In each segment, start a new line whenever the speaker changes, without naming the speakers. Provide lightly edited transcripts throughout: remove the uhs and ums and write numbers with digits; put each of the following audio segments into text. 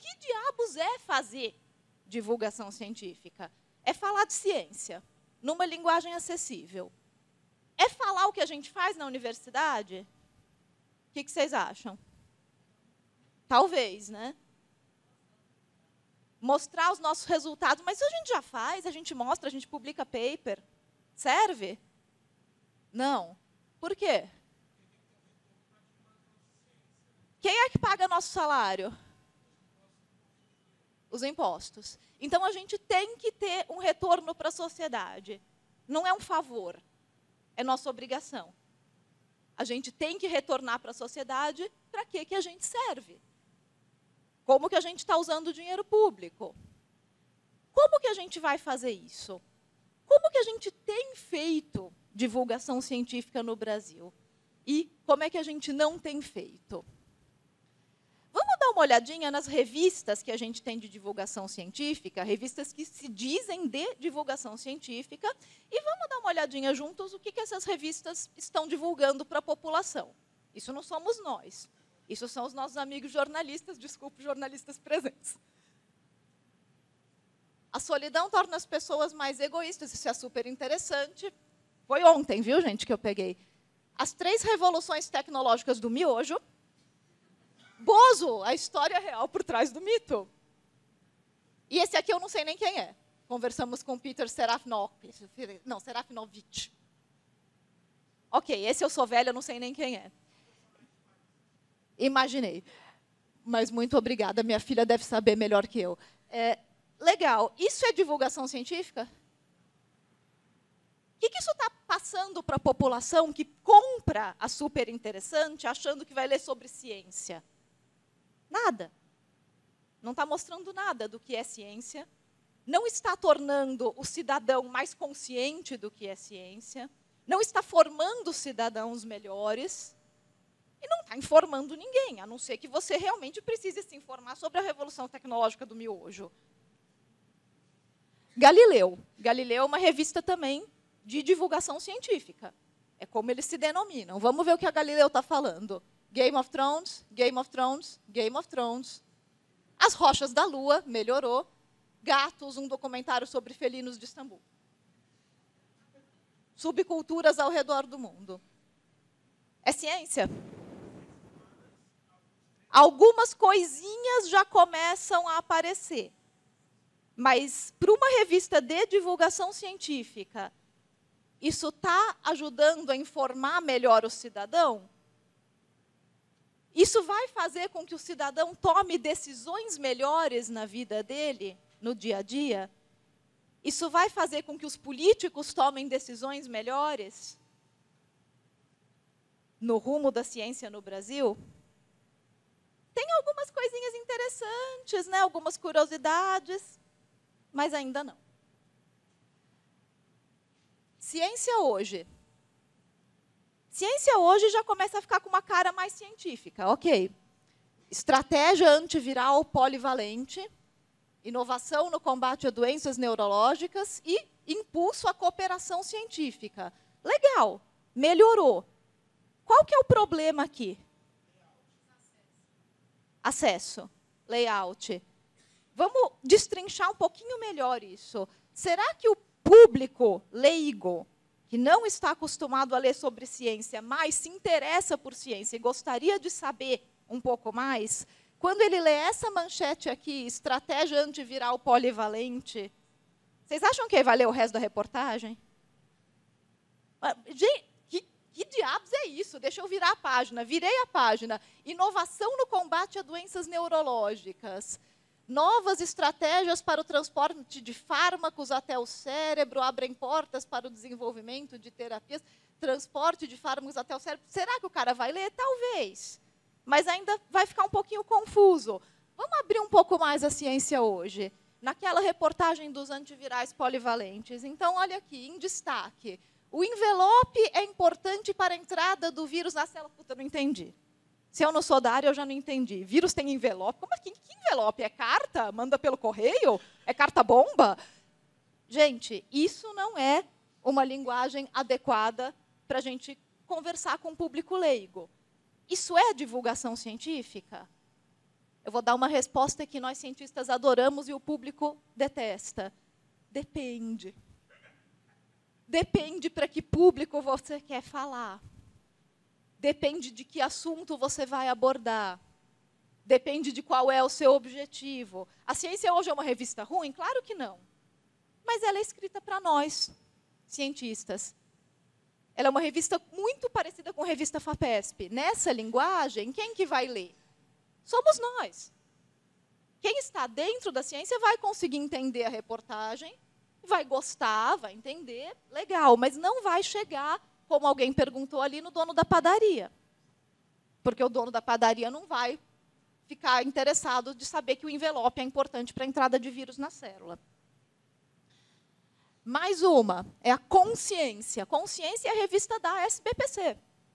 que diabos é fazer divulgação científica? É falar de ciência, numa linguagem acessível. É falar o que a gente faz na universidade? O que vocês acham? Talvez, né? Mostrar os nossos resultados, mas isso a gente já faz, a gente mostra, a gente publica paper. Serve? Não. Por quê? Quem é que paga nosso salário? Os impostos. Então, a gente tem que ter um retorno para a sociedade. Não é um favor, é nossa obrigação. A gente tem que retornar para a sociedade para que a gente serve. Como que a gente está usando o dinheiro público? Como que a gente vai fazer isso? Como que a gente tem feito divulgação científica no Brasil? E como é que a gente não tem feito? Vamos dar uma olhadinha nas revistas que a gente tem de divulgação científica, revistas que se dizem de divulgação científica, e vamos dar uma olhadinha juntos o que essas revistas estão divulgando para a população. Isso não somos nós. Isso são os nossos amigos jornalistas, desculpe, jornalistas presentes. A solidão torna as pessoas mais egoístas, isso é super interessante. Foi ontem, viu, gente, que eu peguei. As 3 revoluções tecnológicas do miojo. Bozo, a história real por trás do mito. E esse aqui eu não sei nem quem é. Conversamos com o Peter Serafinovich. Ok, esse eu sou velha, eu não sei nem quem é. Imaginei. Mas muito obrigada, minha filha deve saber melhor que eu. Legal, isso é divulgação científica? O que isso está passando para a população que compra a super interessante, achando que vai ler sobre ciência? Nada. Não está mostrando nada do que é ciência. Não está tornando o cidadão mais consciente do que é ciência. Não está formando cidadãos melhores. E não está informando ninguém, a não ser que você realmente precise se informar sobre a revolução tecnológica do miojo. Galileu. Galileu é uma revista também de divulgação científica. É como eles se denominam. Vamos ver o que a Galileu está falando. Game of Thrones, Game of Thrones, Game of Thrones. As Rochas da Lua, melhorou. Gatos, um documentário sobre felinos de Istambul. Subculturas ao redor do mundo. É ciência? Algumas coisinhas já começam a aparecer. Mas, para uma revista de divulgação científica, isso está ajudando a informar melhor o cidadão? Isso vai fazer com que o cidadão tome decisões melhores na vida dele, no dia a dia? Isso vai fazer com que os políticos tomem decisões melhores no rumo da ciência no Brasil? Tem algumas coisinhas interessantes, né? Algumas curiosidades, mas ainda não. Ciência hoje. Ciência hoje já começa a ficar com uma cara mais científica. Ok. Estratégia antiviral polivalente, inovação no combate a doenças neurológicas e impulso à cooperação científica. Legal, melhorou. Qual que é o problema aqui? Acesso, layout. Vamos destrinchar um pouquinho melhor isso. Será que o público leigo, que não está acostumado a ler sobre ciência, mas se interessa por ciência e gostaria de saber um pouco mais, quando ele lê essa manchete aqui, estratégia antiviral polivalente, vocês acham que ele vai ler o resto da reportagem? Gente, que diabos é isso? Deixa eu virar a página. Virei a página. Inovação no combate a doenças neurológicas. Novas estratégias para o transporte de fármacos até o cérebro, abrem portas para o desenvolvimento de terapias, transporte de fármacos até o cérebro. Será que o cara vai ler? Talvez. Mas ainda vai ficar um pouquinho confuso. Vamos abrir um pouco mais a ciência hoje. Naquela reportagem dos antivirais polivalentes. Então, olha aqui, em destaque. O envelope é importante para a entrada do vírus na célula. Puta, não entendi. Se eu não sou da área, eu já não entendi. Vírus tem envelope? Como assim? Que envelope? É carta? Manda pelo correio? É carta-bomba? Gente, isso não é uma linguagem adequada para a gente conversar com o público leigo. Isso é divulgação científica? Eu vou dar uma resposta que nós cientistas adoramos e o público detesta. Depende. Depende para que público você quer falar. Depende de que assunto você vai abordar. Depende de qual é o seu objetivo. A ciência hoje é uma revista ruim? Claro que não. Mas ela é escrita para nós, cientistas. Ela é uma revista muito parecida com a revista FAPESP. Nessa linguagem, quem que vai ler? Somos nós. Quem está dentro da ciência vai conseguir entender a reportagem, vai gostar, vai entender, legal, mas não vai chegar, como alguém perguntou ali, no dono da padaria. Porque o dono da padaria não vai ficar interessado de saber que o envelope é importante para a entrada de vírus na célula. Mais uma, é a Consciência. Consciência é a revista da SBPC.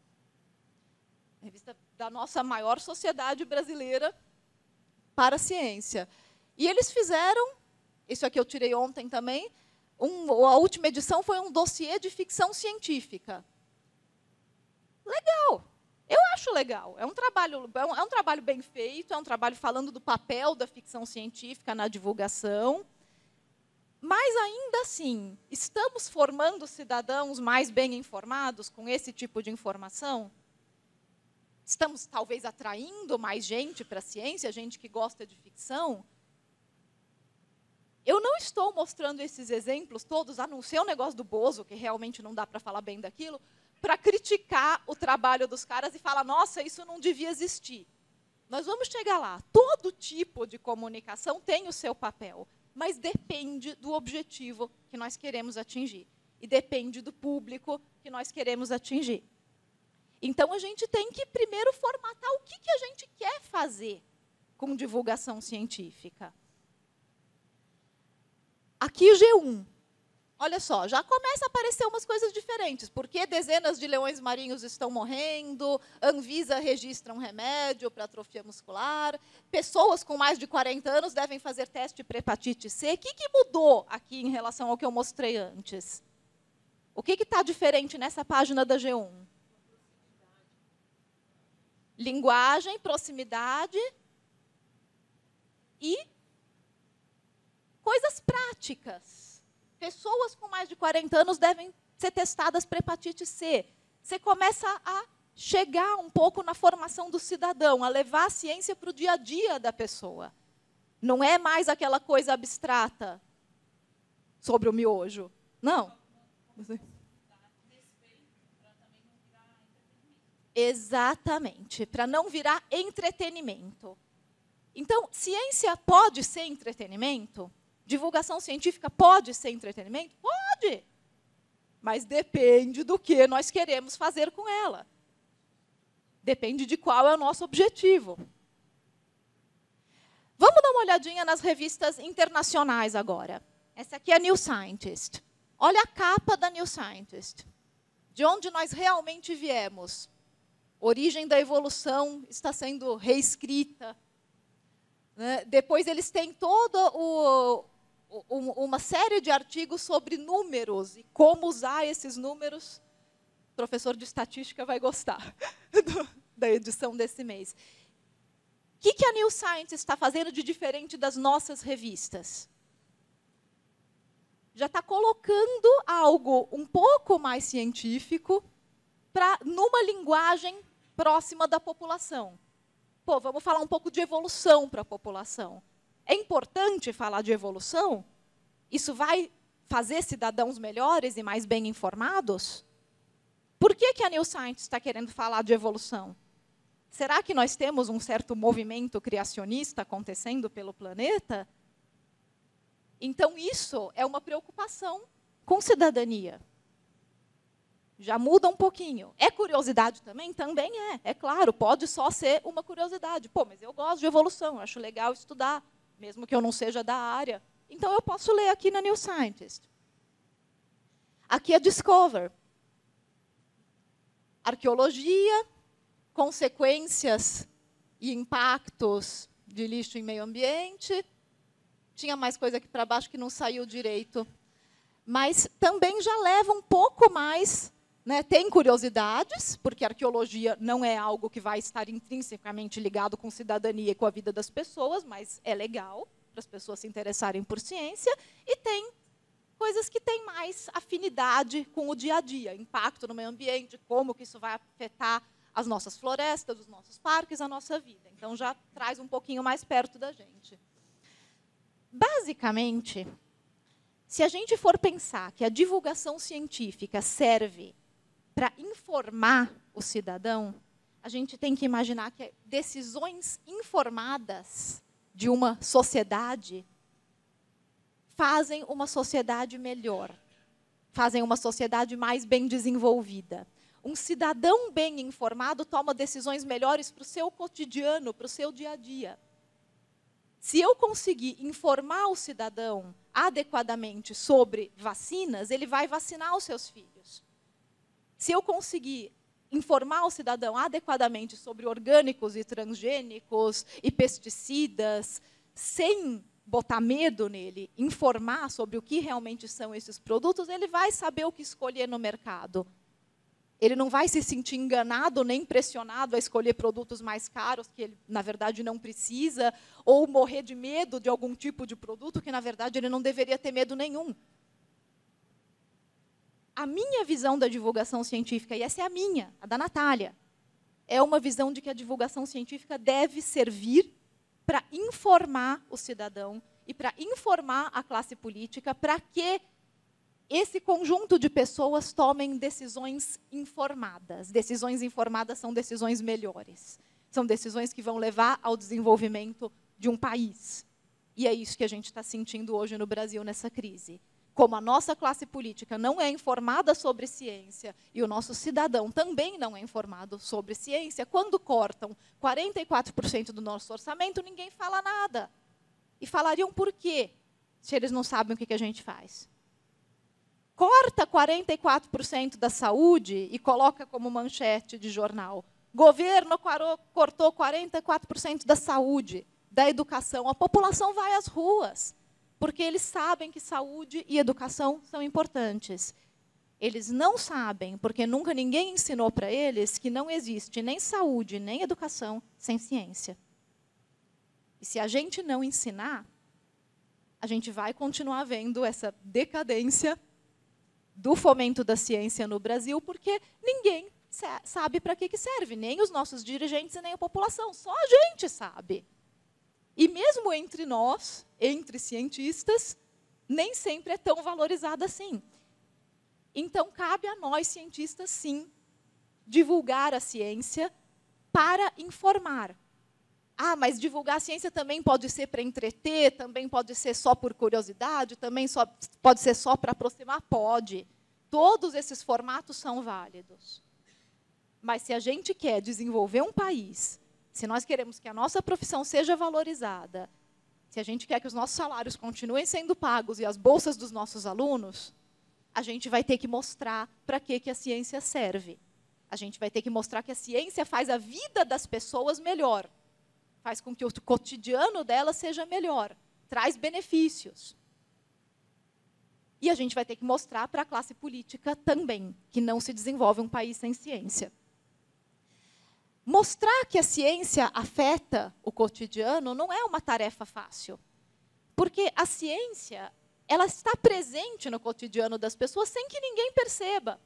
A revista da nossa maior sociedade brasileira para a ciência. E eles fizeram, isso aqui eu tirei ontem também, a última edição foi um dossiê de ficção científica. Legal, eu acho legal. É um trabalho bem feito, é um trabalho falando do papel da ficção científica na divulgação. Mas, ainda assim, estamos formando cidadãos mais bem informados com esse tipo de informação? Estamos, talvez, atraindo mais gente para a ciência, gente que gosta de ficção? Eu não estou mostrando esses exemplos todos, a não ser o negócio do Bozo, que realmente não dá para falar bem daquilo, para criticar o trabalho dos caras e falar, nossa, isso não devia existir. Nós vamos chegar lá. Todo tipo de comunicação tem o seu papel, mas depende do objetivo que nós queremos atingir. E depende do público que nós queremos atingir. Então, a gente tem que primeiro formatar o que a gente quer fazer com divulgação científica. Aqui, G1. Olha só, já começa a aparecer umas coisas diferentes. Por que dezenas de leões marinhos estão morrendo? Anvisa registra um remédio para atrofia muscular. Pessoas com mais de 40 anos devem fazer teste para hepatite C. O que mudou aqui em relação ao que eu mostrei antes? O que está diferente nessa página da G1? Linguagem, proximidade e coisas práticas. Pessoas com mais de 40 anos devem ser testadas para hepatite C. Você começa a chegar um pouco na formação do cidadão, a levar a ciência para o dia a dia da pessoa. Não é mais aquela coisa abstrata sobre o miojo. Não. Exatamente, para não virar entretenimento. Então, ciência pode ser entretenimento? Divulgação científica pode ser entretenimento? Pode! Mas depende do que nós queremos fazer com ela. Depende de qual é o nosso objetivo. Vamos dar uma olhadinha nas revistas internacionais agora. Essa aqui é a New Scientist. Olha a capa da New Scientist. De onde nós realmente viemos. Origem da evolução está sendo reescrita. Né? Depois eles têm toda uma série de artigos sobre números e como usar esses números. O professor de estatística vai gostar da edição desse mês. O que a New Science está fazendo de diferente das nossas revistas? Já está colocando algo um pouco mais científico numa linguagem próxima da população. Pô, vamos falar um pouco de evolução para a população. É importante falar de evolução? Isso vai fazer cidadãos melhores e mais bem informados? Por que a New Science está querendo falar de evolução? Será que nós temos um certo movimento criacionista acontecendo pelo planeta? Então, isso é uma preocupação com cidadania. Já muda um pouquinho. É curiosidade também? Também é. É claro, pode só ser uma curiosidade. Pô, mas eu gosto de evolução, eu acho legal estudar, mesmo que eu não seja da área. Então, eu posso ler aqui na New Scientist. Aqui é Discover. Arqueologia, consequências e impactos de lixo em meio ambiente. Tinha mais coisa aqui para baixo que não saiu direito. Mas também já leva um pouco mais né, tem curiosidades, porque a arqueologia não é algo que vai estar intrinsecamente ligado com cidadania e com a vida das pessoas, mas é legal para as pessoas se interessarem por ciência, e tem coisas que têm mais afinidade com o dia a dia, impacto no meio ambiente, como que isso vai afetar as nossas florestas, os nossos parques, a nossa vida. Então, já traz um pouquinho mais perto da gente. Basicamente, se a gente for pensar que a divulgação científica serve para informar o cidadão, a gente tem que imaginar que decisões informadas de uma sociedade fazem uma sociedade melhor, fazem uma sociedade mais bem desenvolvida. Um cidadão bem informado toma decisões melhores para o seu cotidiano, para o seu dia a dia. Se eu conseguir informar o cidadão adequadamente sobre vacinas, ele vai vacinar os seus filhos. Se eu conseguir informar o cidadão adequadamente sobre orgânicos e transgênicos e pesticidas, sem botar medo nele, informar sobre o que realmente são esses produtos, ele vai saber o que escolher no mercado. Ele não vai se sentir enganado nem pressionado a escolher produtos mais caros que ele, na verdade, não precisa, ou morrer de medo de algum tipo de produto que, na verdade, ele não deveria ter medo nenhum. A minha visão da divulgação científica, e essa é a minha, a da Natália, é uma visão de que a divulgação científica deve servir para informar o cidadão e para informar a classe política para que esse conjunto de pessoas tomem decisões informadas. Decisões informadas são decisões melhores. São decisões que vão levar ao desenvolvimento de um país. E é isso que a gente está sentindo hoje no Brasil nessa crise. Como a nossa classe política não é informada sobre ciência e o nosso cidadão também não é informado sobre ciência, quando cortam 44% do nosso orçamento, ninguém fala nada. E falariam por quê, se eles não sabem o que a gente faz? Corta 44% da saúde e coloca como manchete de jornal. Governo cortou 44% da saúde, da educação. A população vai às ruas, porque eles sabem que saúde e educação são importantes. Eles não sabem, porque nunca ninguém ensinou para eles que não existe nem saúde, nem educação sem ciência. E se a gente não ensinar, a gente vai continuar vendo essa decadência do fomento da ciência no Brasil, porque ninguém sabe para que serve, nem os nossos dirigentes e nem a população, só a gente sabe. E mesmo entre nós, entre cientistas, nem sempre é tão valorizada assim. Então, cabe a nós, cientistas, sim, divulgar a ciência para informar. Ah, mas divulgar a ciência também pode ser para entreter, também pode ser só por curiosidade, também pode ser só para aproximar? Pode. Todos esses formatos são válidos. Mas se a gente quer desenvolver um país, se nós queremos que a nossa profissão seja valorizada, se a gente quer que os nossos salários continuem sendo pagos e as bolsas dos nossos alunos, a gente vai ter que mostrar para que a ciência serve. A gente vai ter que mostrar que a ciência faz a vida das pessoas melhor. Faz com que o cotidiano dela seja melhor, traz benefícios. E a gente vai ter que mostrar para a classe política também que não se desenvolve um país sem ciência. Mostrar que a ciência afeta o cotidiano não é uma tarefa fácil, porque a ciência ela está presente no cotidiano das pessoas sem que ninguém perceba.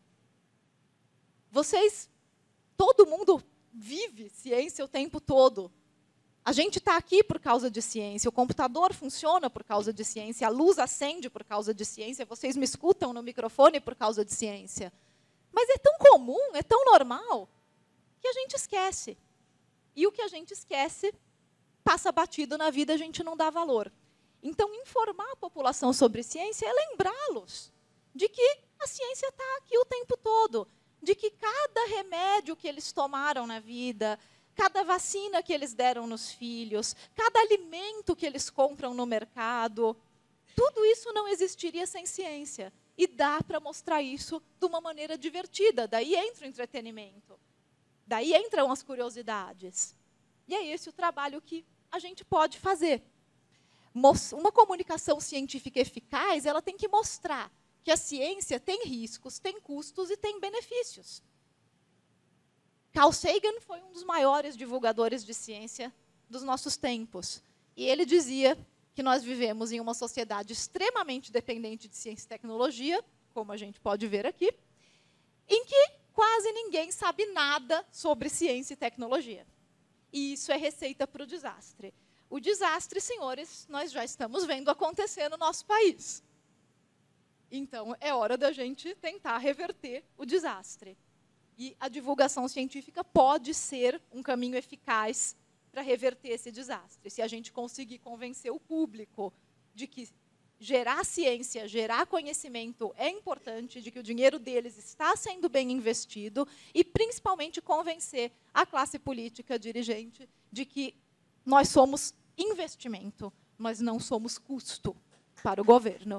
Todo mundo vive ciência o tempo todo. A gente está aqui por causa de ciência, o computador funciona por causa de ciência, a luz acende por causa de ciência, vocês me escutam no microfone por causa de ciência. Mas é tão comum, é tão normal, que a gente esquece. E o que a gente esquece passa batido na vida, a gente não dá valor. Então, informar a população sobre ciência é lembrá-los de que a ciência está aqui o tempo todo, de que cada remédio que eles tomaram na vida, cada vacina que eles deram nos filhos, cada alimento que eles compram no mercado, tudo isso não existiria sem ciência. E dá para mostrar isso de uma maneira divertida. Daí entra o entretenimento. Daí entram as curiosidades. E é esse o trabalho que a gente pode fazer. Uma comunicação científica eficaz, ela tem que mostrar que a ciência tem riscos, tem custos e tem benefícios. Carl Sagan foi um dos maiores divulgadores de ciência dos nossos tempos. E ele dizia que nós vivemos em uma sociedade extremamente dependente de ciência e tecnologia, como a gente pode ver aqui, em que quase ninguém sabe nada sobre ciência e tecnologia. E isso é receita para o desastre. O desastre, senhores, nós já estamos vendo acontecer no nosso país. Então, é hora da gente tentar reverter o desastre. E a divulgação científica pode ser um caminho eficaz para reverter esse desastre. Se a gente conseguir convencer o público de que gerar ciência, gerar conhecimento é importante, de que o dinheiro deles está sendo bem investido, e principalmente convencer a classe política dirigente de que nós somos investimento, nós não somos custo para o governo.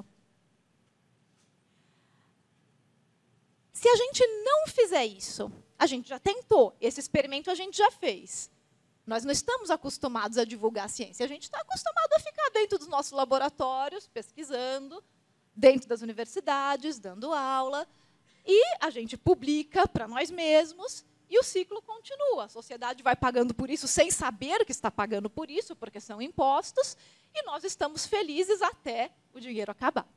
Se a gente não fizer isso, a gente já tentou, esse experimento a gente já fez. Nós não estamos acostumados a divulgar a ciência, a gente está acostumado a ficar dentro dos nossos laboratórios, pesquisando, dentro das universidades, dando aula, e a gente publica para nós mesmos, e o ciclo continua. A sociedade vai pagando por isso sem saber que está pagando por isso, porque são impostos, e nós estamos felizes até o dinheiro acabar.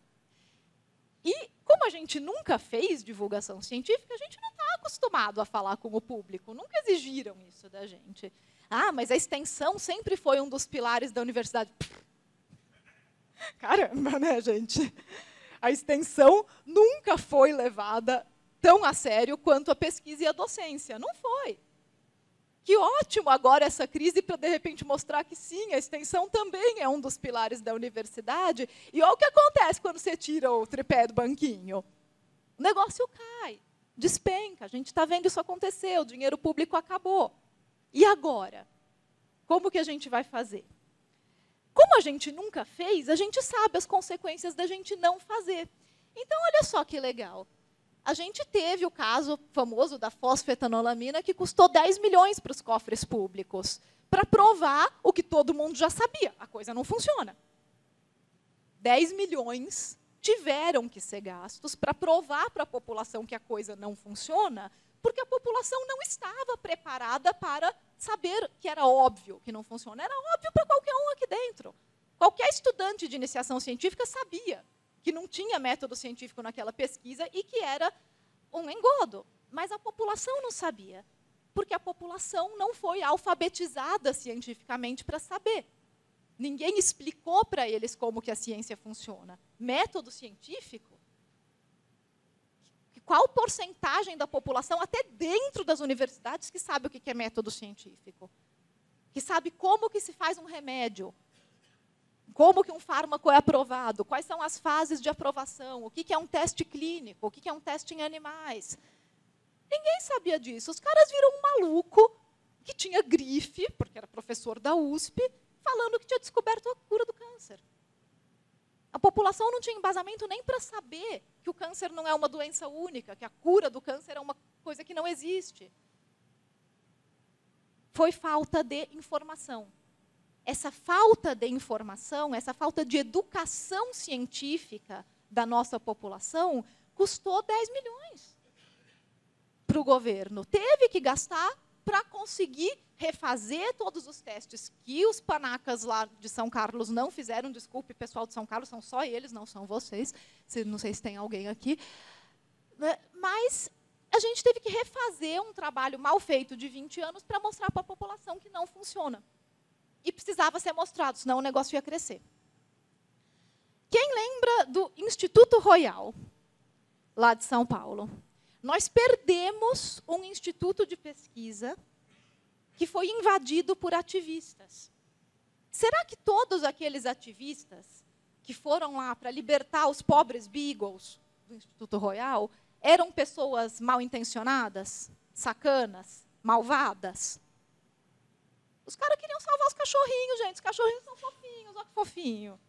E, como a gente nunca fez divulgação científica, a gente não está acostumado a falar com o público. Nunca exigiram isso da gente. Ah, mas a extensão sempre foi um dos pilares da universidade. Caramba, né, gente? A extensão nunca foi levada tão a sério quanto a pesquisa e a docência. Não foi. Que ótimo agora essa crise para, de repente, mostrar que sim, a extensão também é um dos pilares da universidade. E olha o que acontece quando você tira o tripé do banquinho. O negócio cai, despenca. A gente está vendo isso acontecer, o dinheiro público acabou. E agora? Como que a gente vai fazer? Como a gente nunca fez, a gente sabe as consequências da gente não fazer. Então, olha só que legal. A gente teve o caso famoso da fosfetanolamina, que custou 10 milhões para os cofres públicos, para provar o que todo mundo já sabia. A coisa não funciona. 10 milhões tiveram que ser gastos para provar para a população que a coisa não funciona, porque a população não estava preparada para saber que era óbvio que não funciona. Era óbvio para qualquer um aqui dentro. Qualquer estudante de iniciação científica sabia que não tinha método científico naquela pesquisa e que era um engodo. Mas a população não sabia, porque a população não foi alfabetizada cientificamente para saber. Ninguém explicou para eles como que a ciência funciona. Método científico? Qual porcentagem da população, até dentro das universidades, que sabe o que é método científico? Que sabe como que se faz um remédio? Como que um fármaco é aprovado? Quais são as fases de aprovação? O que é um teste clínico? O que é um teste em animais? Ninguém sabia disso. Os caras viram um maluco que tinha grife, porque era professor da USP, falando que tinha descoberto a cura do câncer. A população não tinha embasamento nem para saber que o câncer não é uma doença única, que a cura do câncer é uma coisa que não existe. Foi falta de informação. Essa falta de informação, essa falta de educação científica da nossa população custou 10 milhões para o governo. Teve que gastar para conseguir refazer todos os testes que os panacas lá de São Carlos não fizeram. Desculpe, pessoal de São Carlos, são só eles, não são vocês. Não sei se tem alguém aqui. Mas a gente teve que refazer um trabalho mal feito de 20 anos para mostrar para a população que não funciona. E precisava ser mostrado, senão o negócio ia crescer. Quem lembra do Instituto Royal, lá de São Paulo? Nós perdemos um instituto de pesquisa que foi invadido por ativistas. Será que todos aqueles ativistas que foram lá para libertar os pobres beagles do Instituto Royal eram pessoas mal intencionadas, sacanas, malvadas? Os caras queriam salvar os cachorrinhos, gente. Os cachorrinhos são fofinhos, olha que fofinho.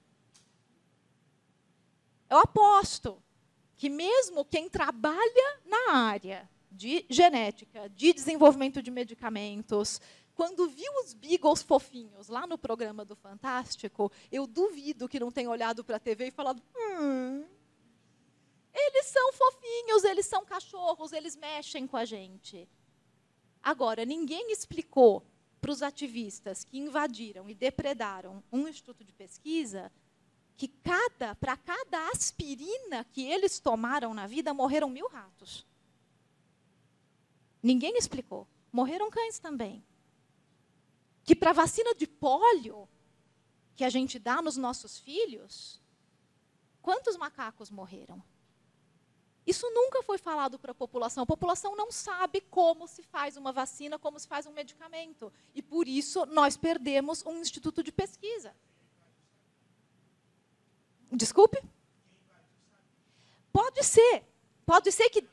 Eu aposto que mesmo quem trabalha na área de genética, de desenvolvimento de medicamentos, quando viu os beagles fofinhos lá no programa do Fantástico, eu duvido que não tenha olhado para a TV e falado, Eles são fofinhos, eles são cachorros, eles mexem com a gente. Agora, ninguém explicou para os ativistas que invadiram e depredaram um instituto de pesquisa que para cada aspirina que eles tomaram na vida, morreram 1000 ratos. Ninguém explicou. Morreram cães também. Que para a vacina de pólio que a gente dá nos nossos filhos, quantos macacos morreram? Isso nunca foi falado para a população. A população não sabe como se faz uma vacina, como se faz um medicamento. E, por isso, nós perdemos um instituto de pesquisa. Desculpe? Pode ser. Pode ser que...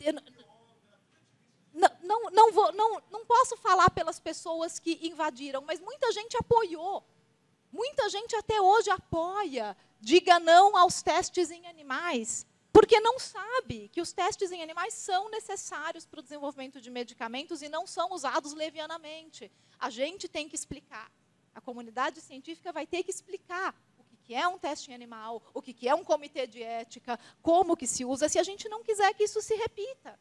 Não posso falar pelas pessoas que invadiram, mas muita gente apoiou. Muita gente até hoje apoia. Diga não aos testes em animais. Porque não sabe que os testes em animais são necessários para o desenvolvimento de medicamentos e não são usados levianamente. A gente tem que explicar. A comunidade científica vai ter que explicar o que é um teste em animal, o que é um comitê de ética, como que se usa, se a gente não quiser que isso se repita.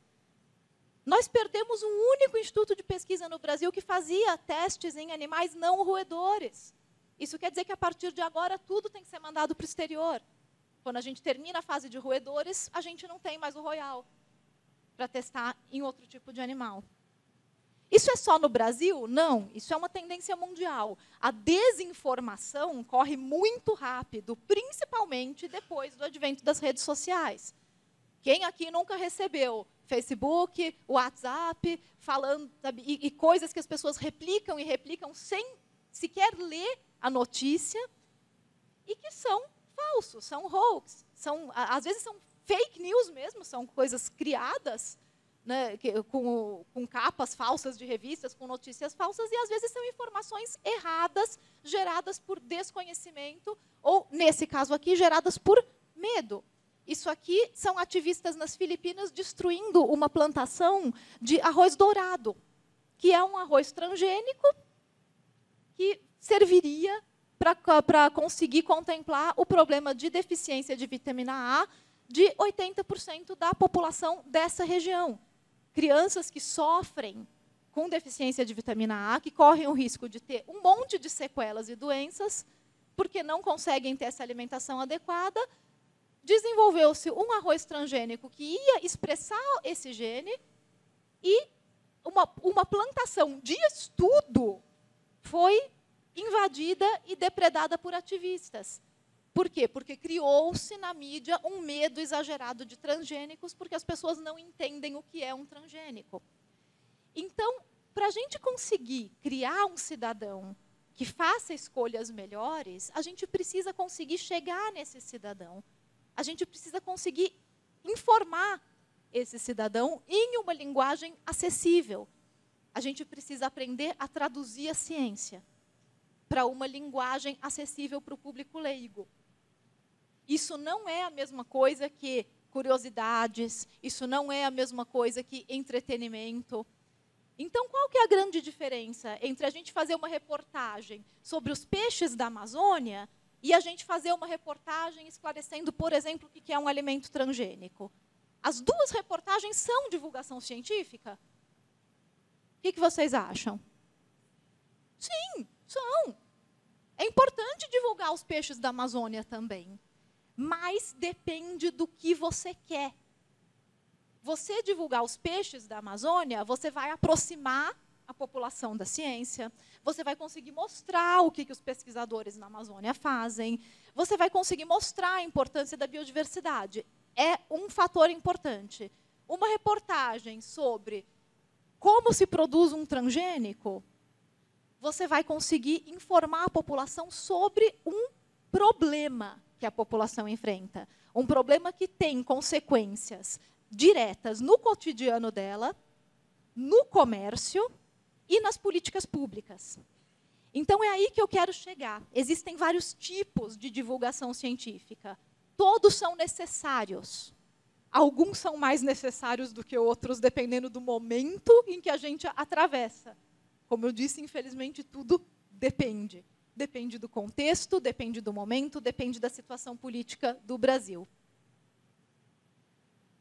Nós perdemos um único instituto de pesquisa no Brasil que fazia testes em animais não roedores. Isso quer dizer que, a partir de agora, tudo tem que ser mandado para o exterior. Quando a gente termina a fase de roedores, a gente não tem mais o royal para testar em outro tipo de animal. Isso é só no Brasil? Não, isso é uma tendência mundial. A desinformação corre muito rápido, principalmente depois do advento das redes sociais. Quem aqui nunca recebeu Facebook, WhatsApp, falando, sabe, e coisas que as pessoas replicam e replicam sem sequer ler a notícia e que são falsos, são hoax, às vezes são fake news mesmo, são coisas criadas, né, com capas falsas de revistas, com notícias falsas, e às vezes são informações erradas, geradas por desconhecimento, ou, nesse caso aqui, geradas por medo. Isso aqui são ativistas nas Filipinas destruindo uma plantação de arroz dourado, que é um arroz transgênico que serviria para conseguir contemplar o problema de deficiência de vitamina A de 80% da população dessa região. Crianças que sofrem com deficiência de vitamina A, que correm o risco de ter um monte de sequelas e doenças, porque não conseguem ter essa alimentação adequada, desenvolveu-se um arroz transgênico que ia expressar esse gene e uma plantação de estudo foi invadida e depredada por ativistas. Por quê? Porque criou-se na mídia um medo exagerado de transgênicos, porque as pessoas não entendem o que é um transgênico. Então, para a gente conseguir criar um cidadão que faça escolhas melhores, a gente precisa conseguir chegar nesse cidadão. A gente precisa conseguir informar esse cidadão em uma linguagem acessível. A gente precisa aprender a traduzir a ciência para uma linguagem acessível para o público leigo. Isso não é a mesma coisa que curiosidades, isso não é a mesma coisa que entretenimento. Então, qual que é a grande diferença entre a gente fazer uma reportagem sobre os peixes da Amazônia e a gente fazer uma reportagem esclarecendo, por exemplo, o que é um alimento transgênico? As duas reportagens são divulgação científica? O que vocês acham? Sim, são. É importante divulgar os peixes da Amazônia também. Mas depende do que você quer. Você divulgar os peixes da Amazônia, você vai aproximar a população da ciência, você vai conseguir mostrar o que os pesquisadores na Amazônia fazem, você vai conseguir mostrar a importância da biodiversidade. É um fator importante. Uma reportagem sobre como se produz um transgênico, você vai conseguir informar a população sobre um problema que a população enfrenta. Um problema que tem consequências diretas no cotidiano dela, no comércio e nas políticas públicas. Então, é aí que eu quero chegar. Existem vários tipos de divulgação científica. Todos são necessários. Alguns são mais necessários do que outros, dependendo do momento em que a gente atravessa. Como eu disse, infelizmente, tudo depende. Depende do contexto, depende do momento, depende da situação política do Brasil.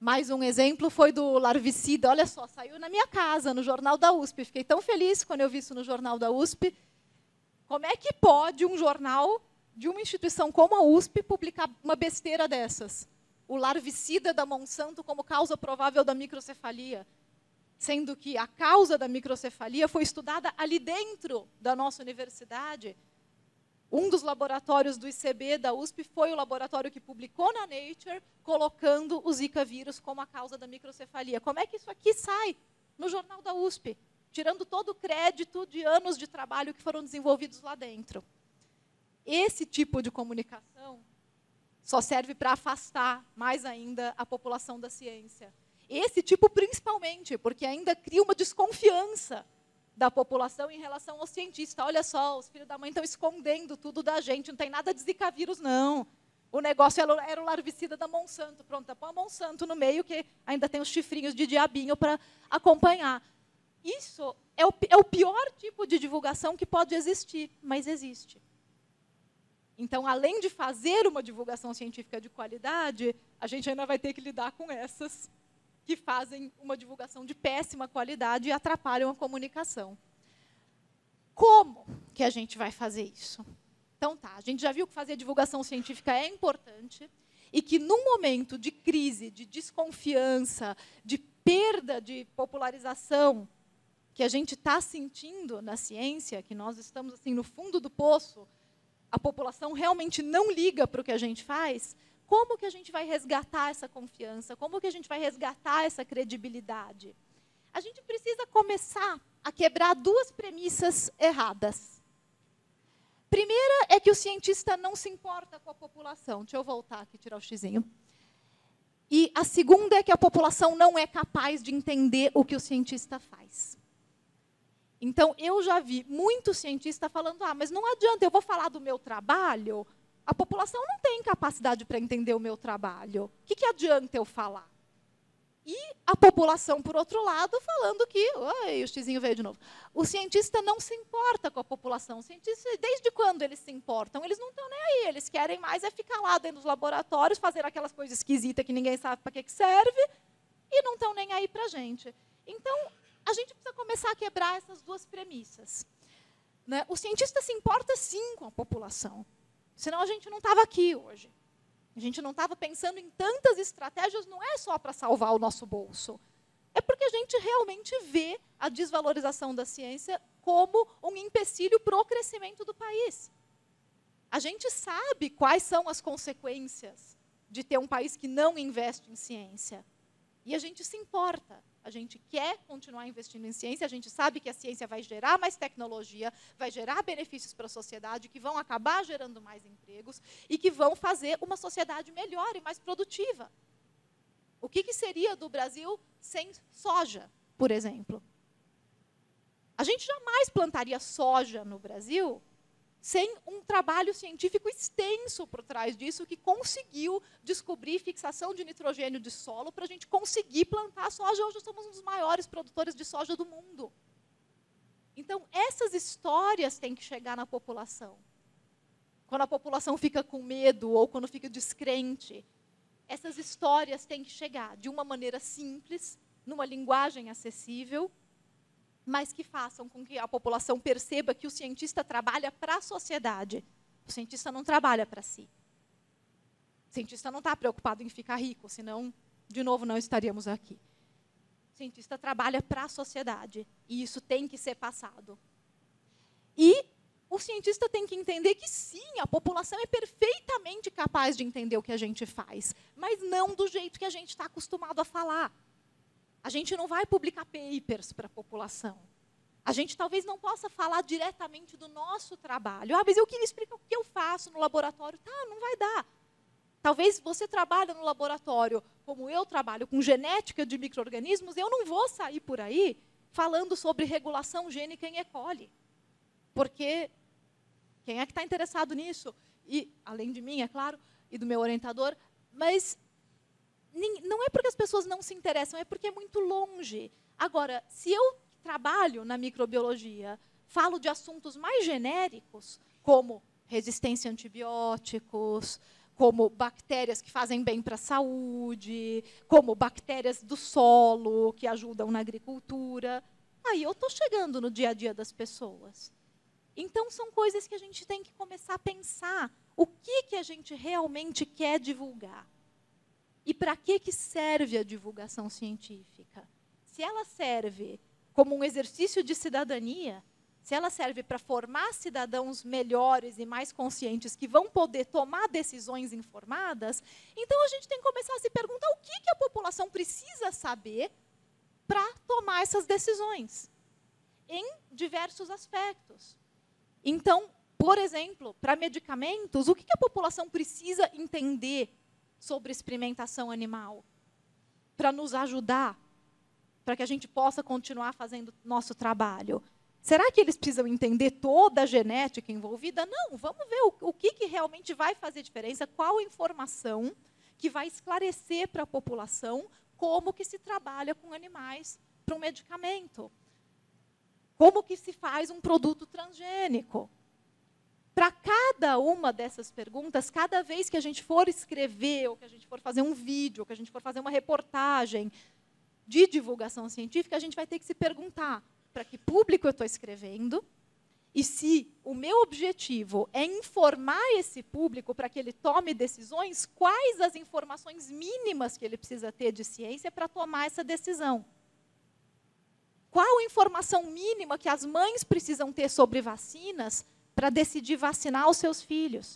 Mais um exemplo foi do larvicida. Olha só, saiu na minha casa, no Jornal da USP. Fiquei tão feliz quando eu vi isso no Jornal da USP. Como é que pode um jornal de uma instituição como a USP publicar uma besteira dessas? O larvicida da Monsanto como causa provável da microcefalia, sendo que a causa da microcefalia foi estudada ali dentro da nossa universidade. Um dos laboratórios do ICB da USP foi o laboratório que publicou na Nature, colocando o Zika vírus como a causa da microcefalia. Como é que isso aqui sai no jornal da USP? Tirando todo o crédito de anos de trabalho que foram desenvolvidos lá dentro. Esse tipo de comunicação só serve para afastar mais ainda a população da ciência. Esse tipo principalmente, porque ainda cria uma desconfiança da população em relação ao cientista. Olha só, os filhos da mãe estão escondendo tudo da gente, não tem nada de Zika vírus, não. O negócio era o larvicida da Monsanto. Pronto, põe a Monsanto no meio, que ainda tem os chifrinhos de diabinho para acompanhar. Isso é o pior tipo de divulgação que pode existir, mas existe. Então, além de fazer uma divulgação científica de qualidade, a gente ainda vai ter que lidar com essas que fazem uma divulgação de péssima qualidade e atrapalham a comunicação. Como que a gente vai fazer isso? Então, tá, a gente já viu que fazer divulgação científica é importante e que, num momento de crise, de desconfiança, de perda de popularização que a gente está sentindo na ciência, que nós estamos assim no fundo do poço, a população realmente não liga para o que a gente faz, como que a gente vai resgatar essa confiança? Como que a gente vai resgatar essa credibilidade? A gente precisa começar a quebrar duas premissas erradas. Primeira é que o cientista não se importa com a população. Deixa eu voltar aqui, tirar o xizinho. E a segunda é que a população não é capaz de entender o que o cientista faz. Então, eu já vi muito cientista falando, mas não adianta, eu vou falar do meu trabalho, a população não tem capacidade para entender o meu trabalho. O que adianta eu falar? E a população, por outro lado, falando que... Oi, o xizinho veio de novo. O cientista não se importa com a população. O cientista, desde quando eles se importam? Eles não estão nem aí. Eles querem mais é ficar lá dentro dos laboratórios, fazer aquelas coisas esquisitas que ninguém sabe para que serve, e não estão nem aí para a gente. Então, a gente precisa começar a quebrar essas duas premissas. Né? O cientista se importa, sim, com a população. Senão a gente não estava aqui hoje. A gente não estava pensando em tantas estratégias, não é só para salvar o nosso bolso. É porque a gente realmente vê a desvalorização da ciência como um empecilho para o crescimento do país. A gente sabe quais são as consequências de ter um país que não investe em ciência. E a gente se importa. A gente quer continuar investindo em ciência, a gente sabe que a ciência vai gerar mais tecnologia, vai gerar benefícios para a sociedade, que vão acabar gerando mais empregos e que vão fazer uma sociedade melhor e mais produtiva. O que seria do Brasil sem soja, por exemplo? A gente jamais plantaria soja no Brasil sem um trabalho científico extenso por trás disso, que conseguiu descobrir fixação de nitrogênio de solo para a gente conseguir plantar soja. Hoje somos um dos maiores produtores de soja do mundo. Então, essas histórias têm que chegar na população. Quando a população fica com medo ou quando fica descrente, essas histórias têm que chegar de uma maneira simples, numa linguagem acessível, mas que façam com que a população perceba que o cientista trabalha para a sociedade. O cientista não trabalha para si. O cientista não está preocupado em ficar rico, senão, de novo, não estaríamos aqui. O cientista trabalha para a sociedade, e isso tem que ser passado. E o cientista tem que entender que, sim, a população é perfeitamente capaz de entender o que a gente faz, mas não do jeito que a gente está acostumado a falar. A gente não vai publicar papers para a população. A gente talvez não possa falar diretamente do nosso trabalho. Mas eu queria explicar o que eu faço no laboratório. Tá, não vai dar. Talvez você trabalhe no laboratório como eu trabalho, com genética de micro-organismos, eu não vou sair por aí falando sobre regulação gênica em E. coli. Porque quem é que está interessado nisso? E, além de mim, é claro, e do meu orientador, mas não é porque as pessoas não se interessam, é porque é muito longe. Agora, se eu trabalho na microbiologia, falo de assuntos mais genéricos, como resistência a antibióticos, como bactérias que fazem bem para a saúde, como bactérias do solo, que ajudam na agricultura. Aí eu estou chegando no dia a dia das pessoas. Então, são coisas que a gente tem que começar a pensar. O que a gente realmente quer divulgar? E para que serve a divulgação científica? Se ela serve como um exercício de cidadania, se ela serve para formar cidadãos melhores e mais conscientes que vão poder tomar decisões informadas, então a gente tem que começar a se perguntar o que a população precisa saber para tomar essas decisões, em diversos aspectos. Então, por exemplo, para medicamentos, o que a população precisa entender sobre experimentação animal para nos ajudar, para que a gente possa continuar fazendo nosso trabalho? Será que eles precisam entender toda a genética envolvida? Não, vamos ver o que realmente vai fazer diferença, qual informação que vai esclarecer para a população como que se trabalha com animais para um medicamento. Como que se faz um produto transgênico. Para cada uma dessas perguntas, cada vez que a gente for escrever, ou que a gente for fazer um vídeo, ou que a gente for fazer uma reportagem de divulgação científica, a gente vai ter que se perguntar para que público eu estou escrevendo, e se o meu objetivo é informar esse público para que ele tome decisões, quais as informações mínimas que ele precisa ter de ciência para tomar essa decisão? Qual a informação mínima que as mães precisam ter sobre vacinas para decidir vacinar os seus filhos?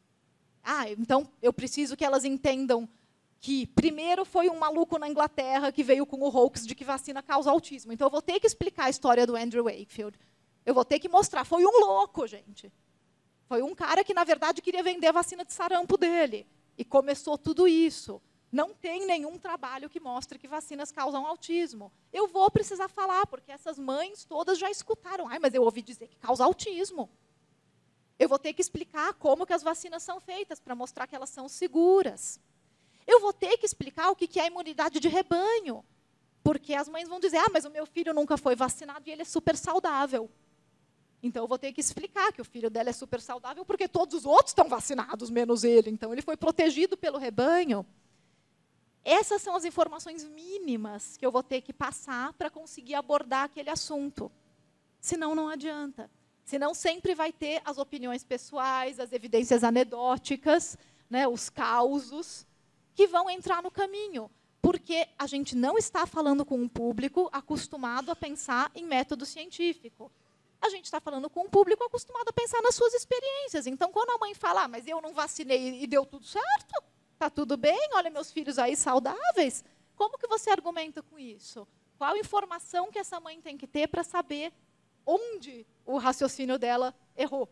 Então eu preciso que elas entendam que primeiro foi um maluco na Inglaterra que veio com o hoax de que vacina causa autismo. Então eu vou ter que explicar a história do Andrew Wakefield. Eu vou ter que mostrar. Foi um louco, gente. Foi um cara que, na verdade, queria vender a vacina de sarampo dele. E começou tudo isso. Não tem nenhum trabalho que mostre que vacinas causam autismo. Eu vou precisar falar, porque essas mães todas já escutaram. Mas eu ouvi dizer que causa autismo. Eu vou ter que explicar como que as vacinas são feitas, para mostrar que elas são seguras. Eu vou ter que explicar o que é a imunidade de rebanho. Porque as mães vão dizer, mas o meu filho nunca foi vacinado e ele é super saudável. Então, eu vou ter que explicar que o filho dela é super saudável porque todos os outros estão vacinados, menos ele. Então, ele foi protegido pelo rebanho. Essas são as informações mínimas que eu vou ter que passar para conseguir abordar aquele assunto. Senão, não adianta. Senão, sempre vai ter as opiniões pessoais, as evidências anedóticas, né, os causos, que vão entrar no caminho. Porque a gente não está falando com um público acostumado a pensar em método científico. A gente está falando com um público acostumado a pensar nas suas experiências. Então, quando a mãe fala, mas eu não vacinei e deu tudo certo, está tudo bem, olha meus filhos aí saudáveis, como que você argumenta com isso? Qual a informação que essa mãe tem que ter para saber onde o raciocínio dela errou?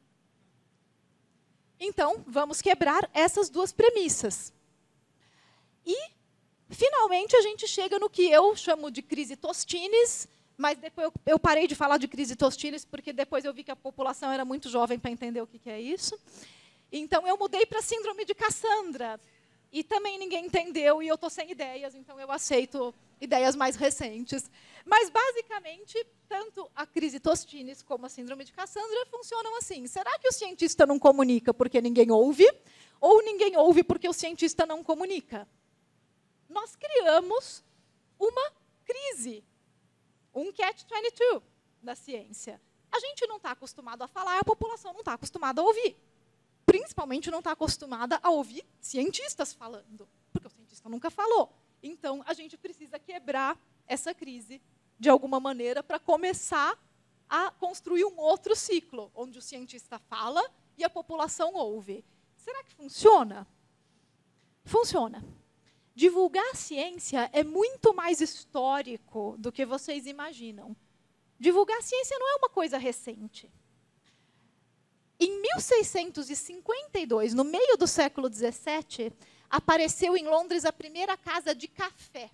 Então, vamos quebrar essas duas premissas. E, finalmente, a gente chega no que eu chamo de crise Tostines, mas depois eu parei de falar de crise Tostines, porque depois eu vi que a população era muito jovem para entender o que é isso. Então, eu mudei para a síndrome de Cassandra. E também ninguém entendeu, e eu estou sem ideias, então eu aceito ideias mais recentes. Mas, basicamente, tanto a crise Tostines como a síndrome de Cassandra funcionam assim. Será que o cientista não comunica porque ninguém ouve? Ou ninguém ouve porque o cientista não comunica? Nós criamos uma crise. Um catch-22 da ciência. A gente não está acostumado a falar, a população não está acostumada a ouvir. Principalmente não está acostumada a ouvir cientistas falando, porque o cientista nunca falou. Então, a gente precisa quebrar essa crise, de alguma maneira, para começar a construir um outro ciclo, onde o cientista fala e a população ouve. Será que funciona? Funciona. Divulgar a ciência é muito mais histórico do que vocês imaginam. Divulgar a ciência não é uma coisa recente. Em 1652, no meio do século XVII, apareceu em Londres a primeira casa de café.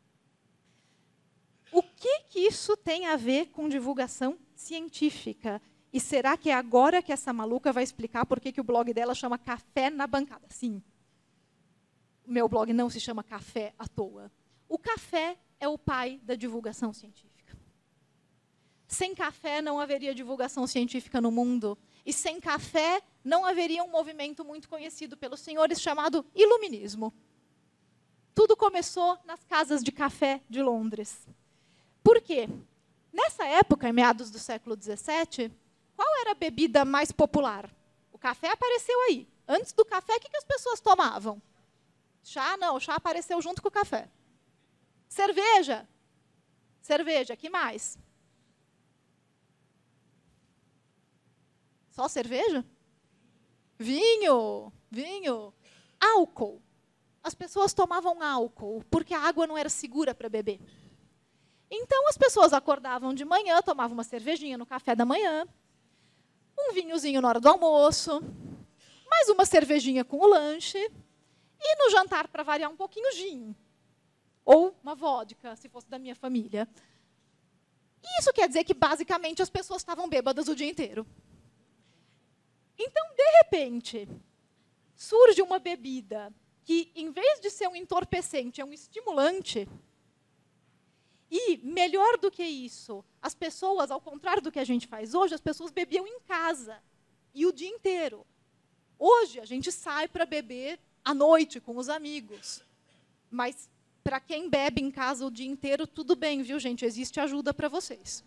O que isso tem a ver com divulgação científica? E será que é agora que essa maluca vai explicar por que o blog dela chama Café na Bancada? Sim. O meu blog não se chama Café à toa. O café é o pai da divulgação científica. Sem café não haveria divulgação científica no mundo. E sem café não haveria um movimento muito conhecido pelos senhores chamado Iluminismo. Tudo começou nas casas de café de Londres. Por quê? Nessa época, em meados do século XVII, qual era a bebida mais popular? O café apareceu aí. Antes do café, o que as pessoas tomavam? Chá? Não, o chá apareceu junto com o café. Cerveja? Cerveja, que mais? Só cerveja? Vinho, vinho. Álcool. As pessoas tomavam álcool, porque a água não era segura para beber. Então, as pessoas acordavam de manhã, tomavam uma cervejinha no café da manhã, um vinhozinho na hora do almoço, mais uma cervejinha com o lanche, e no jantar, para variar um pouquinho, gin. Ou uma vodka, se fosse da minha família. E isso quer dizer que, basicamente, as pessoas estavam bêbadas o dia inteiro. Então, de repente, surge uma bebida que, em vez de ser um entorpecente, é um estimulante. E, melhor do que isso, as pessoas, ao contrário do que a gente faz hoje, as pessoas bebiam em casa, e o dia inteiro. Hoje, a gente sai para beber à noite com os amigos. Mas, para quem bebe em casa o dia inteiro, tudo bem, viu, gente? Existe ajuda para vocês.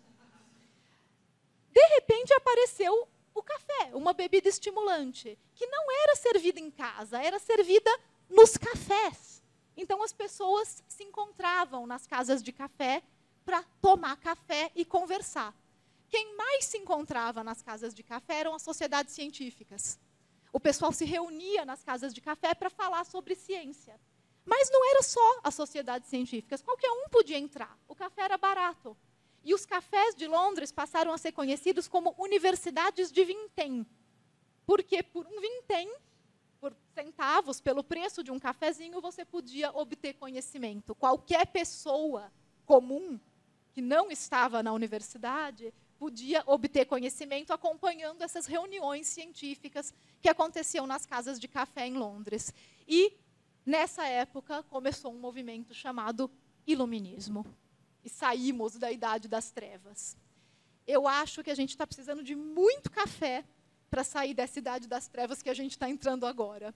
De repente, apareceu o café, uma bebida estimulante, que não era servida em casa, era servida nos cafés. Então, as pessoas se encontravam nas casas de café para tomar café e conversar. Quem mais se encontrava nas casas de café eram as sociedades científicas. O pessoal se reunia nas casas de café para falar sobre ciência. Mas não era só as sociedades científicas, qualquer um podia entrar. O café era barato. E os cafés de Londres passaram a ser conhecidos como universidades de vintém. Porque por um vintém, por centavos, pelo preço de um cafezinho, você podia obter conhecimento. Qualquer pessoa comum que não estava na universidade podia obter conhecimento acompanhando essas reuniões científicas que aconteciam nas casas de café em Londres. E, nessa época, começou um movimento chamado Iluminismo. E saímos da Idade das Trevas. Eu acho que a gente está precisando de muito café para sair dessa Idade das Trevas que a gente está entrando agora.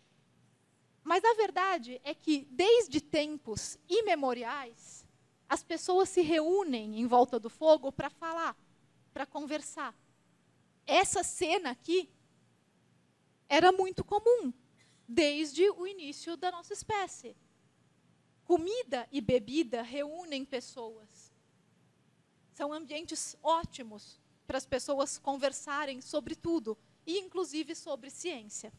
Mas a verdade é que, desde tempos imemoriais, as pessoas se reúnem em volta do fogo para falar, para conversar. Essa cena aqui era muito comum, desde o início da nossa espécie. Comida e bebida reúnem pessoas. São ambientes ótimos para as pessoas conversarem sobre tudo, e inclusive sobre ciência.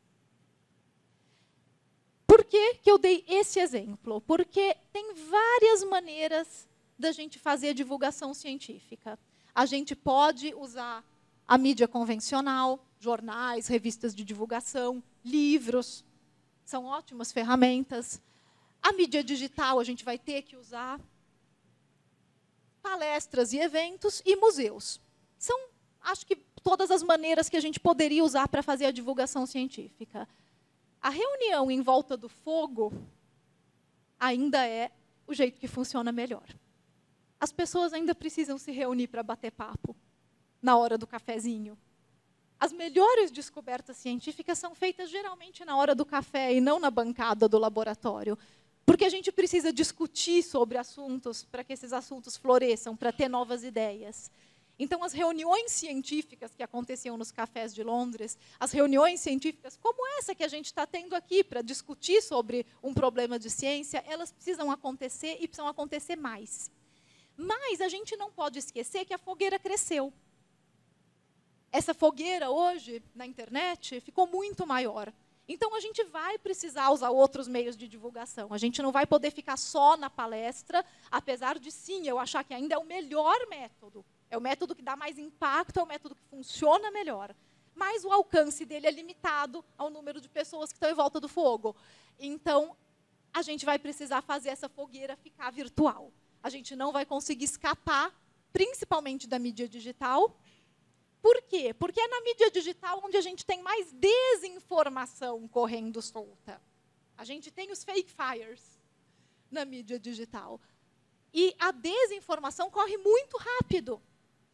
Por que eu dei esse exemplo? Porque tem várias maneiras da gente fazer divulgação científica. A gente pode usar a mídia convencional, jornais, revistas de divulgação, livros, são ótimas ferramentas. A mídia digital a gente vai ter que usar, palestras e eventos e museus. São, acho que, todas as maneiras que a gente poderia usar para fazer a divulgação científica. A reunião em volta do fogo ainda é o jeito que funciona melhor. As pessoas ainda precisam se reunir para bater papo na hora do cafezinho. As melhores descobertas científicas são feitas geralmente na hora do café e não na bancada do laboratório. Porque a gente precisa discutir sobre assuntos para que esses assuntos floresçam, para ter novas ideias. Então, as reuniões científicas que aconteciam nos cafés de Londres, as reuniões científicas como essa que a gente está tendo aqui para discutir sobre um problema de ciência, elas precisam acontecer e precisam acontecer mais. Mas a gente não pode esquecer que a fogueira cresceu. Essa fogueira hoje, na internet, ficou muito maior. Então, a gente vai precisar usar outros meios de divulgação. A gente não vai poder ficar só na palestra, apesar de, sim, eu achar que ainda é o melhor método. É o método que dá mais impacto, é o método que funciona melhor. Mas o alcance dele é limitado ao número de pessoas que estão em volta do fogo. Então, a gente vai precisar fazer essa fogueira ficar virtual. A gente não vai conseguir escapar, principalmente da mídia digital. Por quê? Porque é na mídia digital onde a gente tem mais desinformação correndo solta. A gente tem os fake fires na mídia digital. E a desinformação corre muito rápido.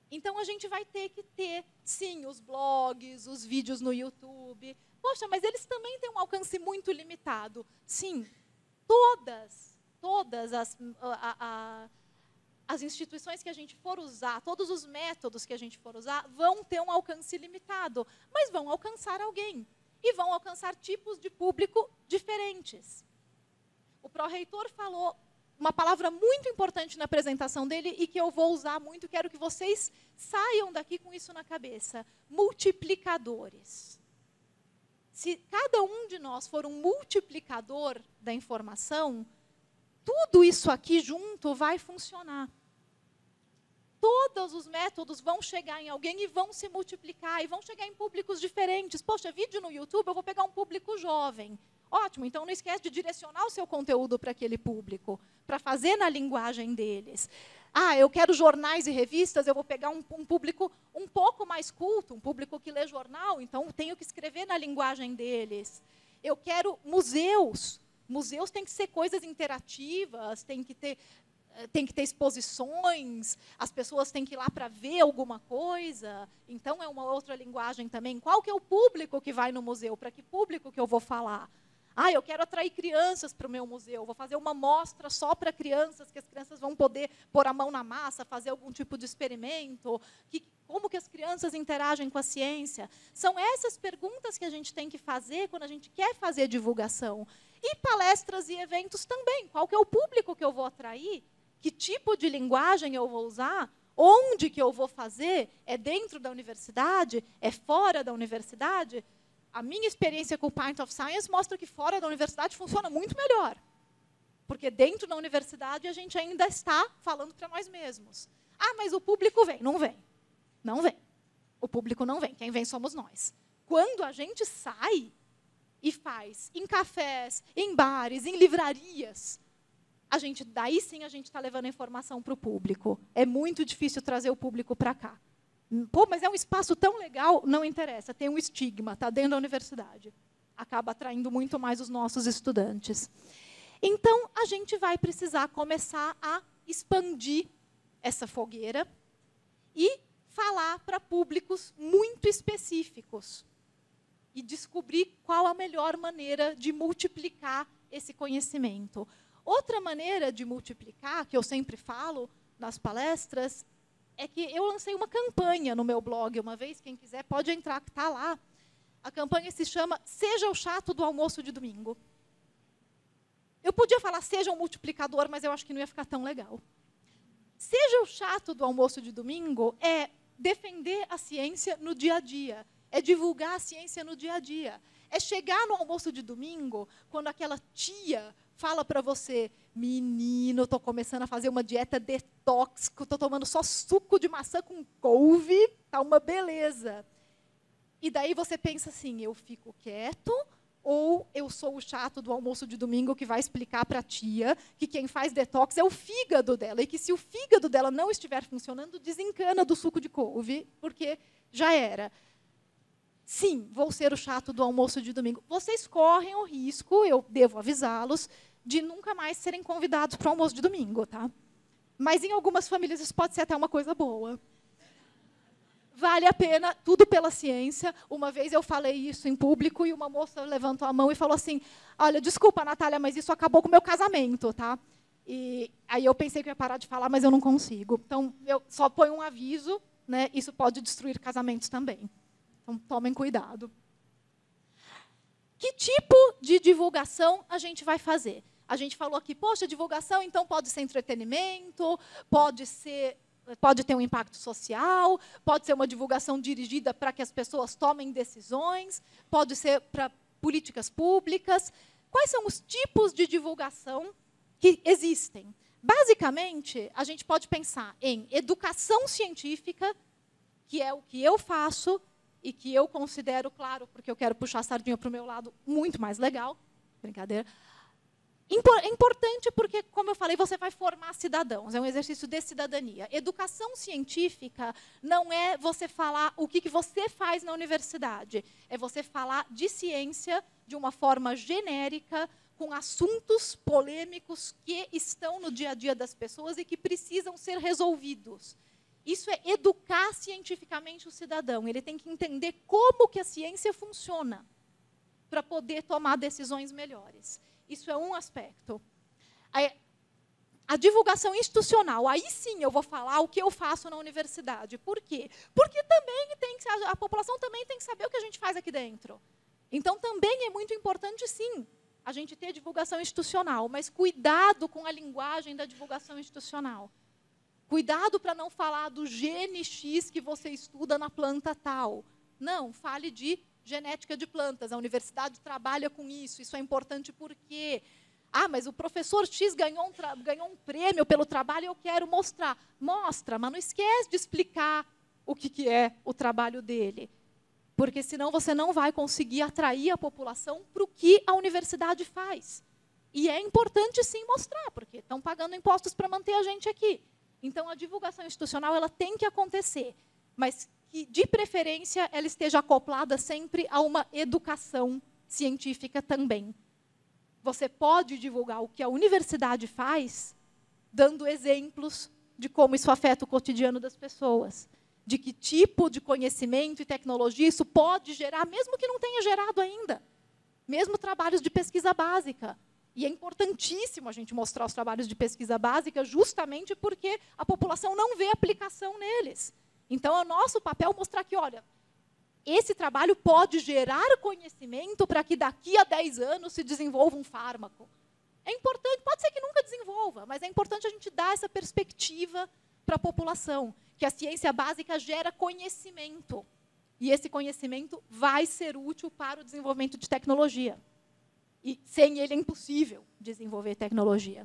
Então, a gente vai ter que ter, sim, os blogs, os vídeos no YouTube. Poxa, mas eles também têm um alcance muito limitado. Sim, todas as instituições que a gente for usar, todos os métodos que a gente for usar, vão ter um alcance limitado, mas vão alcançar alguém. E vão alcançar tipos de público diferentes. O pró-reitor falou uma palavra muito importante na apresentação dele e que eu vou usar muito, quero que vocês saiam daqui com isso na cabeça. Multiplicadores. Se cada um de nós for um multiplicador da informação, tudo isso aqui junto vai funcionar. Todos os métodos vão chegar em alguém e vão se multiplicar, e vão chegar em públicos diferentes. Poxa, vídeo no YouTube, eu vou pegar um público jovem. Ótimo, então não esquece de direcionar o seu conteúdo para aquele público, para fazer na linguagem deles. Ah, eu quero jornais e revistas, eu vou pegar um público um pouco mais culto, um público que lê jornal, então tenho que escrever na linguagem deles. Eu quero museus. Museus têm que ser coisas interativas, tem que ter exposições, as pessoas têm que ir lá para ver alguma coisa. Então, é uma outra linguagem também. Qual que é o público que vai no museu? Para que público que eu vou falar? Ah, eu quero atrair crianças para o meu museu. Vou fazer uma mostra só para crianças, que as crianças vão poder pôr a mão na massa, fazer algum tipo de experimento. Como que as crianças interagem com a ciência? São essas perguntas que a gente tem que fazer quando a gente quer fazer divulgação. E palestras e eventos também. Qual que é o público que eu vou atrair? Que tipo de linguagem eu vou usar? Onde que eu vou fazer? É dentro da universidade? É fora da universidade? A minha experiência com o Pint of Science mostra que fora da universidade funciona muito melhor. Porque dentro da universidade a gente ainda está falando para nós mesmos. Ah, mas o público vem. Não vem. Não vem. O público não vem. Quem vem somos nós. Quando a gente sai e faz em cafés, em bares, em livrarias, daí sim a gente está levando a informação para o público. É muito difícil trazer o público para cá. Pô, mas é um espaço tão legal, não interessa, tem um estigma, está dentro da universidade. Acaba atraindo muito mais os nossos estudantes. Então, a gente vai precisar começar a expandir essa fogueira e falar para públicos muito específicos. E descobrir qual a melhor maneira de multiplicar esse conhecimento. Outra maneira de multiplicar, que eu sempre falo nas palestras, é que eu lancei uma campanha no meu blog uma vez, quem quiser pode entrar, que está lá. A campanha se chama Seja o Chato do Almoço de Domingo. Eu podia falar seja um multiplicador, mas eu acho que não ia ficar tão legal. Seja o chato do almoço de domingo é defender a ciência no dia a dia, é divulgar a ciência no dia a dia. É chegar no almoço de domingo, quando aquela tia fala para você, menino, estou começando a fazer uma dieta detox, estou tomando só suco de maçã com couve, está uma beleza. E daí você pensa assim, eu fico quieto, ou eu sou o chato do almoço de domingo que vai explicar para a tia que quem faz detox é o fígado dela, e que se o fígado dela não estiver funcionando, desencana do suco de couve, porque já era. Sim, vou ser o chato do almoço de domingo. Vocês correm o risco, eu devo avisá-los, de nunca mais serem convidados para o almoço de domingo, tá? Mas em algumas famílias isso pode ser até uma coisa boa. Vale a pena, tudo pela ciência. Uma vez eu falei isso em público e uma moça levantou a mão e falou assim, olha, desculpa, Natália, mas isso acabou com o meu casamento, tá? E aí eu pensei que eu ia parar de falar, mas eu não consigo. Então, eu só ponho um aviso, né? Isso pode destruir casamentos também. Então, tomem cuidado. Que tipo de divulgação a gente vai fazer? A gente falou aqui, poxa, divulgação, então pode ser entretenimento, pode ter um impacto social, pode ser uma divulgação dirigida para que as pessoas tomem decisões, pode ser para políticas públicas. Quais são os tipos de divulgação que existem? Basicamente, a gente pode pensar em educação científica, que é o que eu faço, e que eu considero, claro, porque eu quero puxar a sardinha para o meu lado, muito mais legal. Brincadeira. É importante porque, como eu falei, você vai formar cidadãos. É um exercício de cidadania. Educação científica não é você falar o que você faz na universidade. É você falar de ciência de uma forma genérica, com assuntos polêmicos que estão no dia a dia das pessoas e que precisam ser resolvidos. Isso é educar cientificamente o cidadão. Ele tem que entender como que a ciência funciona para poder tomar decisões melhores. Isso é um aspecto. A divulgação institucional, aí sim eu vou falar o que eu faço na universidade. Por quê? Porque também a população também tem que saber o que a gente faz aqui dentro. Então, também é muito importante, sim, a gente ter divulgação institucional, mas cuidado com a linguagem da divulgação institucional. Cuidado para não falar do gene X que você estuda na planta tal. Não, fale de genética de plantas. A universidade trabalha com isso. Isso é importante porque... mas o professor X ganhou um prêmio pelo trabalho e eu quero mostrar. Mostra, mas não esquece de explicar o que é o trabalho dele. Porque senão você não vai conseguir atrair a população para o que a universidade faz. E é importante sim mostrar, porque estão pagando impostos para manter a gente aqui. Então, a divulgação institucional ela tem que acontecer, mas que, de preferência, ela esteja acoplada sempre a uma educação científica também. Você pode divulgar o que a universidade faz, dando exemplos de como isso afeta o cotidiano das pessoas, de que tipo de conhecimento e tecnologia isso pode gerar, mesmo que não tenha gerado ainda, mesmo trabalhos de pesquisa básica. E é importantíssimo a gente mostrar os trabalhos de pesquisa básica justamente porque a população não vê aplicação neles. Então, é o nosso papel mostrar que, olha, esse trabalho pode gerar conhecimento para que daqui a 10 anos se desenvolva um fármaco. É importante, pode ser que nunca desenvolva, mas é importante a gente dar essa perspectiva para a população, que a ciência básica gera conhecimento. E esse conhecimento vai ser útil para o desenvolvimento de tecnologia. E sem ele é impossível desenvolver tecnologia.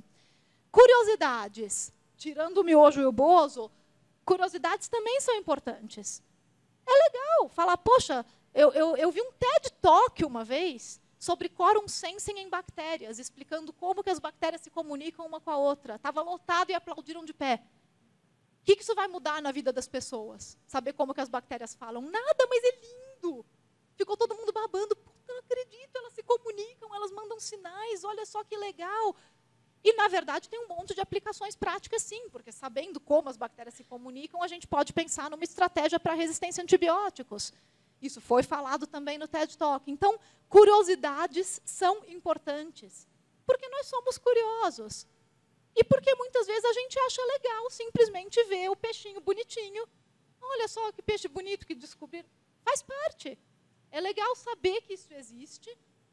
Curiosidades. Tirando o miojo e o bozo, curiosidades também são importantes. É legal falar, poxa, eu vi um TED Talk uma vez sobre quorum sensing em bactérias, explicando como que as bactérias se comunicam uma com a outra. Estava lotado e aplaudiram de pé. O que isso vai mudar na vida das pessoas? Saber como que as bactérias falam? Nada, mas é lindo. Ficou todo mundo babando. Não acredito, elas se comunicam, elas mandam sinais, olha só que legal. E, na verdade, tem um monte de aplicações práticas, sim, porque sabendo como as bactérias se comunicam, a gente pode pensar numa estratégia para resistência a antibióticos. Isso foi falado também no TED Talk. Então, curiosidades são importantes, porque nós somos curiosos. E porque, muitas vezes, a gente acha legal simplesmente ver o peixinho bonitinho. Olha só que peixe bonito que descobriram. Faz parte. É legal saber que isso existe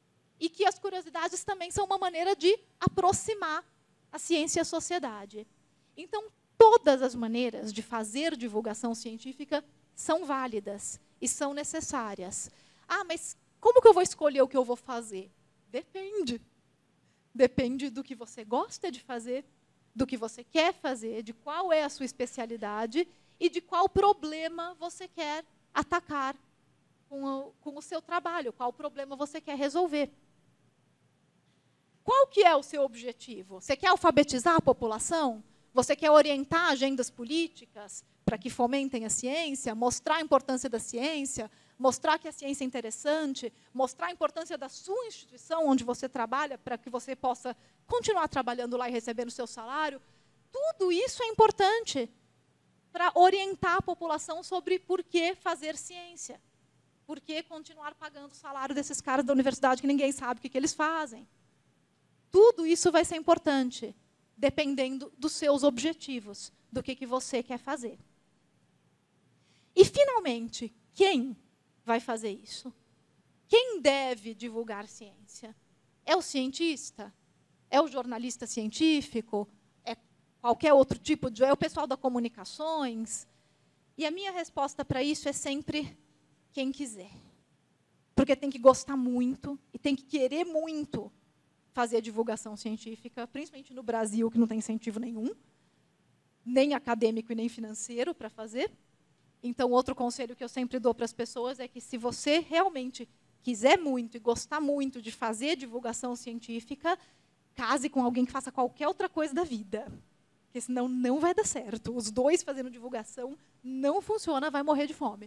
e que as curiosidades também são uma maneira de aproximar a ciência e a sociedade. Então, todas as maneiras de fazer divulgação científica são válidas e são necessárias. Mas como que eu vou escolher o que eu vou fazer? Depende. Depende do que você gosta de fazer, do que você quer fazer, de qual é a sua especialidade e de qual problema você quer atacar com o seu trabalho, qual problema você quer resolver. Qual que é o seu objetivo? Você quer alfabetizar a população? Você quer orientar agendas políticas para que fomentem a ciência, mostrar a importância da ciência, mostrar que a ciência é interessante, mostrar a importância da sua instituição onde você trabalha para que você possa continuar trabalhando lá e recebendo o seu salário? Tudo isso é importante para orientar a população sobre por que fazer ciência. Por que continuar pagando o salário desses caras da universidade que ninguém sabe o que eles fazem? Tudo isso vai ser importante, dependendo dos seus objetivos, do que você quer fazer. E, finalmente, quem vai fazer isso? Quem deve divulgar ciência? É o cientista? É o jornalista científico? É qualquer outro tipo de... É o pessoal das comunicações? E a minha resposta para isso é sempre quem quiser. Porque tem que gostar muito e tem que querer muito fazer a divulgação científica, principalmente no Brasil, que não tem incentivo nenhum, nem acadêmico e nem financeiro para fazer. Então, outro conselho que eu sempre dou para as pessoas é que, se você realmente quiser muito e gostar muito de fazer divulgação científica, case com alguém que faça qualquer outra coisa da vida. Porque senão não vai dar certo. Os dois fazendo divulgação não funciona, vai morrer de fome.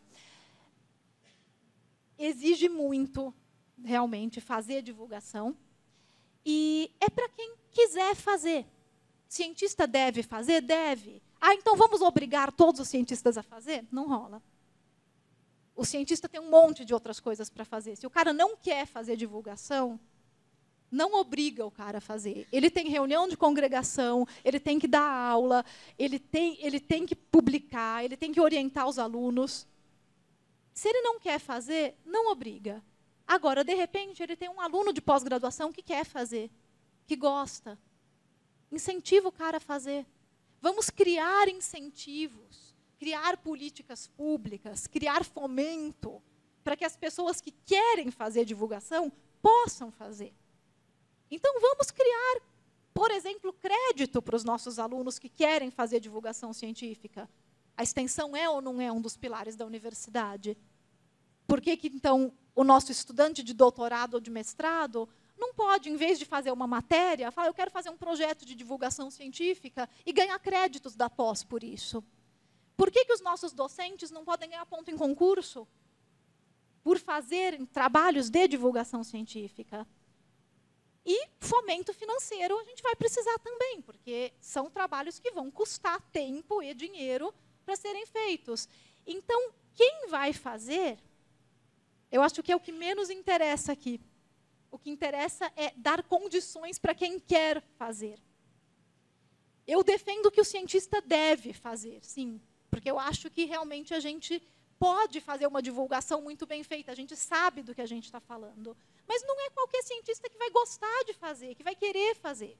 Exige muito, realmente, fazer divulgação. E é para quem quiser fazer. Cientista deve fazer? Deve. Ah, então vamos obrigar todos os cientistas a fazer? Não rola. O cientista tem um monte de outras coisas para fazer. Se o cara não quer fazer divulgação, não obriga o cara a fazer. Ele tem reunião de congregação, ele tem que dar aula, ele tem que publicar, ele tem que orientar os alunos. Se ele não quer fazer, não obriga. Agora, de repente, ele tem um aluno de pós-graduação que quer fazer, que gosta. Incentiva o cara a fazer. Vamos criar incentivos, criar políticas públicas, criar fomento, para que as pessoas que querem fazer divulgação possam fazer. Então, vamos criar, por exemplo, crédito para os nossos alunos que querem fazer divulgação científica. A extensão é ou não é um dos pilares da universidade? Por que, então, o nosso estudante de doutorado ou de mestrado não pode, em vez de fazer uma matéria, falar, eu quero fazer um projeto de divulgação científica e ganhar créditos da pós por isso? Por que os nossos docentes não podem ganhar ponto em concurso por fazerem trabalhos de divulgação científica? E fomento financeiro a gente vai precisar também, porque são trabalhos que vão custar tempo e dinheiro para serem feitos. Então, quem vai fazer, eu acho que é o que menos interessa aqui. O que interessa é dar condições para quem quer fazer. Eu defendo que o cientista deve fazer, sim, porque eu acho que realmente a gente pode fazer uma divulgação muito bem feita, a gente sabe do que a gente está falando. Mas não é qualquer cientista que vai gostar de fazer, que vai querer fazer.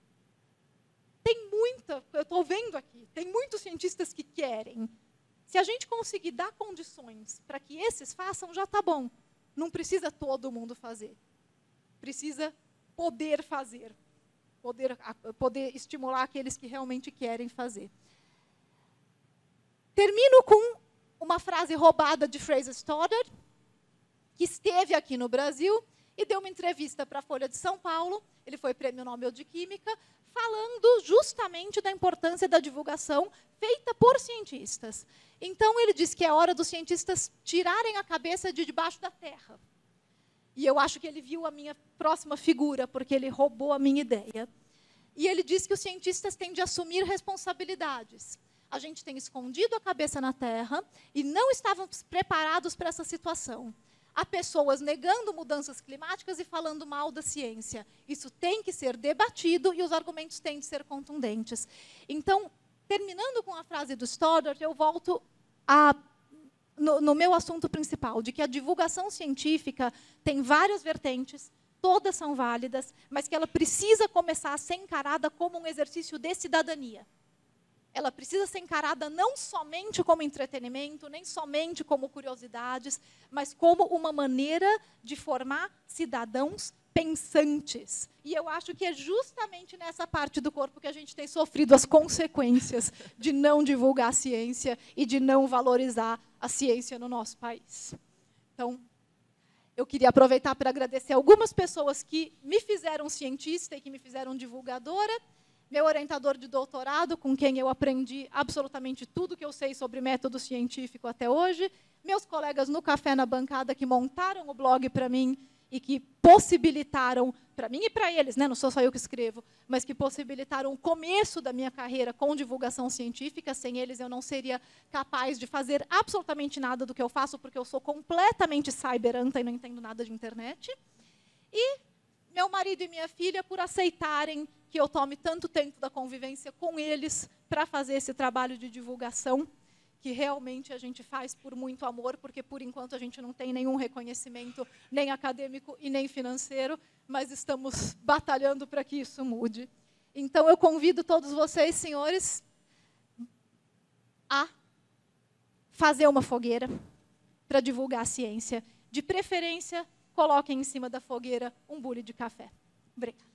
Eu estou vendo aqui, tem muitos cientistas que querem. Se a gente conseguir dar condições para que esses façam, já está bom. Não precisa todo mundo fazer. Precisa poder fazer. Poder estimular aqueles que realmente querem fazer. Termino com uma frase roubada de Fraser Stoddart, que esteve aqui no Brasil e deu uma entrevista para a Folha de São Paulo, ele foi Prêmio Nobel de Química, falando justamente da importância da divulgação feita por cientistas. Então, ele diz que é hora dos cientistas tirarem a cabeça de debaixo da terra. E eu acho que ele viu a minha próxima figura, porque ele roubou a minha ideia. E ele diz que os cientistas têm de assumir responsabilidades. A gente tem escondido a cabeça na terra e não estávamos preparados para essa situação. Há pessoas negando mudanças climáticas e falando mal da ciência. Isso tem que ser debatido e os argumentos têm de ser contundentes. Então, terminando com a frase do Stoddart, eu volto no meu assunto principal, de que a divulgação científica tem várias vertentes, todas são válidas, mas que ela precisa começar a ser encarada como um exercício de cidadania. Ela precisa ser encarada não somente como entretenimento, nem somente como curiosidades, mas como uma maneira de formar cidadãos pensantes. E eu acho que é justamente nessa parte do corpo que a gente tem sofrido as consequências de não divulgar a ciência e de não valorizar a ciência no nosso país. Então, eu queria aproveitar para agradecer algumas pessoas que me fizeram cientista e que me fizeram divulgadora. Meu orientador de doutorado, com quem eu aprendi absolutamente tudo que eu sei sobre método científico até hoje. Meus colegas no Café na Bancada, que montaram o blog para mim e que possibilitaram, para mim e para eles, né, não sou só eu que escrevo, mas que possibilitaram o começo da minha carreira com divulgação científica. Sem eles, eu não seria capaz de fazer absolutamente nada do que eu faço, porque eu sou completamente cyberanta e não entendo nada de internet. E meu marido e minha filha, por aceitarem que eu tome tanto tempo da convivência com eles para fazer esse trabalho de divulgação, que realmente a gente faz por muito amor, porque, por enquanto, a gente não tem nenhum reconhecimento, nem acadêmico e nem financeiro, mas estamos batalhando para que isso mude. Então, eu convido todos vocês, senhores, a fazer uma fogueira para divulgar a ciência. De preferência, coloquem em cima da fogueira um bule de café. Obrigada.